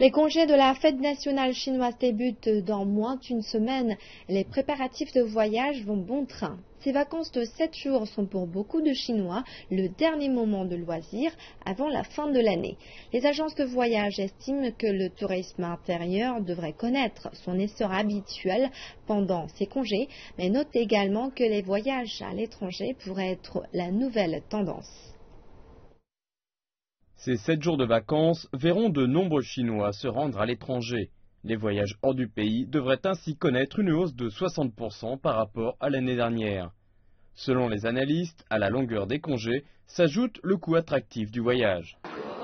Les congés de la fête nationale chinoise débutent dans moins d'une semaine. Les préparatifs de voyage vont bon train. Ces vacances de 7 jours sont pour beaucoup de Chinois le dernier moment de loisir avant la fin de l'année. Les agences de voyage estiment que le tourisme intérieur devrait connaître son essor habituel pendant ces congés, mais notent également que les voyages à l'étranger pourraient être la nouvelle tendance. Ces 7 jours de vacances verront de nombreux Chinois se rendre à l'étranger. Les voyages hors du pays devraient ainsi connaître une hausse de 60% par rapport à l'année dernière. Selon les analystes, à la longueur des congés s'ajoute le coût attractif du voyage.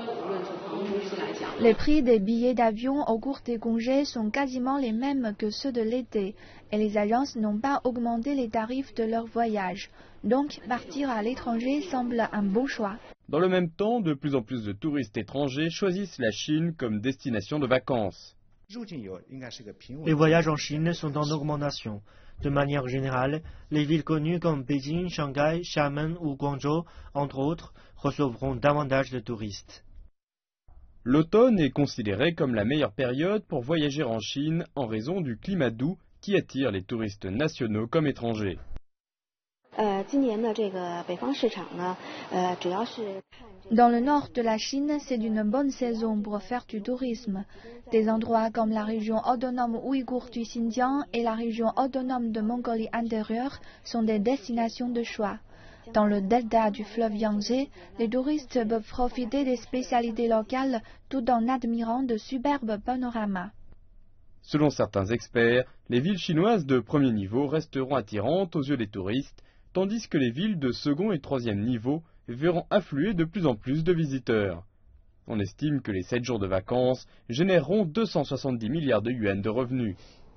Les prix des billets d'avion au cours des congés sont quasiment les mêmes que ceux de l'été et les agences n'ont pas augmenté les tarifs de leurs voyages. Donc, partir à l'étranger semble un bon choix. Dans le même temps, de plus en plus de touristes étrangers choisissent la Chine comme destination de vacances. Les voyages en Chine sont en augmentation. De manière générale, les villes connues comme Beijing, Shanghai, Xiamen ou Guangzhou, entre autres, recevront davantage de touristes. L'automne est considéré comme la meilleure période pour voyager en Chine en raison du climat doux qui attire les touristes nationaux comme étrangers. Dans le nord de la Chine, c'est une bonne saison pour faire du tourisme. Des endroits comme la région autonome ouïghour du Xinjiang et la région autonome de Mongolie intérieure sont des destinations de choix. Dans le delta du fleuve Yangtze, les touristes peuvent profiter des spécialités locales tout en admirant de superbes panoramas. Selon certains experts, les villes chinoises de premier niveau resteront attirantes aux yeux des touristes, tandis que les villes de second et troisième niveau verront affluer de plus en plus de visiteurs. On estime que les 7 jours de vacances généreront 270 milliards de yuans de revenus.